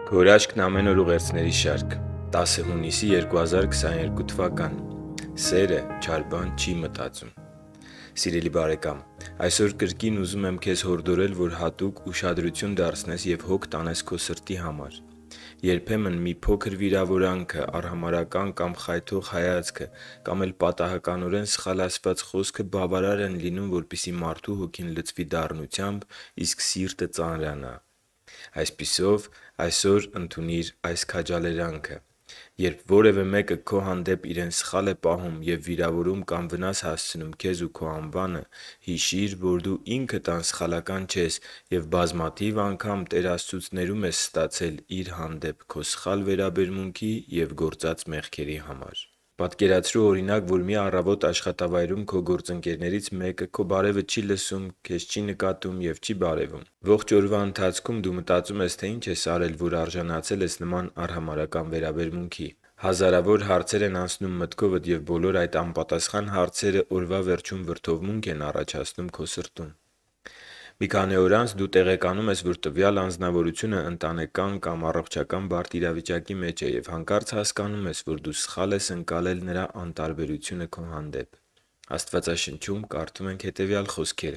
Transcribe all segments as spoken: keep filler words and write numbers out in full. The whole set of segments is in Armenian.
Քո հրաշքն ամեն օր ուղերձների շարք, տասը հունիսի երկու հազար քսաներկու թվական։ Սերը չար բան չի մտածում։ Սիրելի բարեկամ, այսօր կրկին ուզում եմ քեզ հորդորել, որ հատուկ ուշադրություն դարձնես և հոգ տանես քո սրտի համար։ Երբեմն մի փոքր վիրավորանքը, արհամարհական կամ խայթող հայացքը կամ էլ պատահականորեն սխալ ասված խոսքը բավարար են լինում, որպեսզի մարդու հոգին լցվի դառնությամբ, իսկ սիրտը ծանրանա։ Այսպիսով, այսօր ընդունիր այս քաջալերանքը. երբ որևէ մեկը քո հանդեպ իրեն սխալ է պահում և վիրավորում կամ վնաս հասցնում քեզ ու քո անվանը, հիշի՛ր, որ դու ինքդ անսխալական չես և բազմաթիվ անգամ Տեր Աստծուց ներում ես ստացել Իր հանդեպ քո սխալ վերաբերմունքի և գործած մեղքերի համար։ Պատկերացրու, օրինակ, որ մի առավոտ աշխատավայրում քո գործընկերներից մեկը քո բարևը չի լսում, քեզ չի նկատում և չի բարևում։ Ողջ օրվա ընթացքում դու մտածում ես, թե ինչ ես արել, որ արժանացել ես նման արհամարհական վերաբերմունքի։ Հազարավոր հարցեր են անցնում մտքովդ, և բոլոր այդ անպատասխան հարցերը օրվա վերջում վրդովմունք են առաջացնում քո սրտում։ Մի քանի օր անց դու տեղեկանում ես, որ տվյալ անձնավորությունը ընտանեկան կամ առողջական բարդ իրավիճակի մեջ է, և հանկարծ հասկանում ես, որ դու սխալ ես ընկալել նրա անտարբերությունը քո հանդեպ։ Աստվածաշնչում կարդում ենք հետևյալ խոսքերը.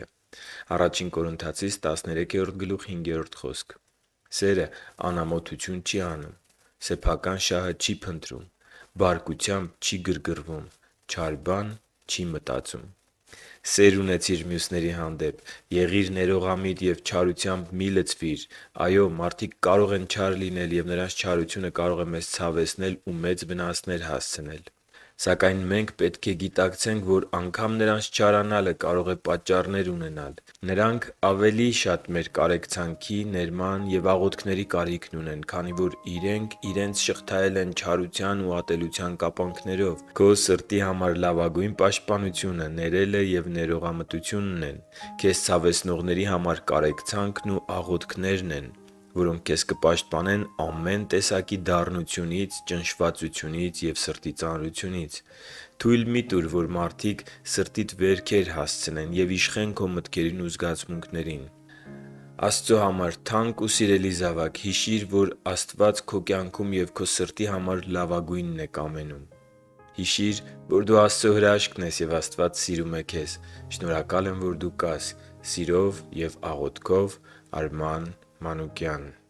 Ա Կորնթացիս տասներեքրորդ հինգերորդ խոսք. «Սերը անամոթություն չի անում, սեփական շահը չի փնտրում, բարկությամբ չի գրգռվում, չար բան չի մտածում»։ Սեր ունեցիր մյուսների հանդեպ։ Եղի՛ր ներողամիտ և չարությամբ մի՛ լցվիր։ Այո՛, մարդիկ կարող են չար լինել, և նրանց չարությունը կարող է մեզ ցավեցնել ու մեծ վնասներ հասցնել։ Սակայն մենք պետք է գիտակցենք, որ անգամ նրանց չարանալը կարող է պատճառներ ունենալ։ Նրանք ավելի շատ մեր կարեկցանքի, ներման և աղոթքների կարիքն ունեն, քանի որ իրենք իրենց շղթայել են չարության ու ատելության կապանքներով։ Քո սրտի համար լավագույն պաշտպանությունը ներելը և ներողամտությունն են։ Քեզ ցավեցնողների համար կարեկցանքն ու աղոթքներն են, որոնք քեզ կպաշտպանեն ամեն տեսակի դառնությունից, ճնշվածությունից և սրտի ծանրությունից։ Թույլ մի՛ տուր, որ մարդիկ սրտիդ վերքեր հասցնեն և իշխեն քո մտքերին ու զգացմունքներին։ Աստծո համար թանկ ու սիրելի զավակ, հիշի՛ր, որ Աստված քո կյանքում և քո սրտի համար լավագույնն է կամենում։ Հիշի՛ր, որ դու Աստծո հրաշքն ես, և Աստված սիրում է քեզ։ Շնորհակալ եմ, որ դու կաս։ Սիրով և աղոթքով, Արման Մանուկյան։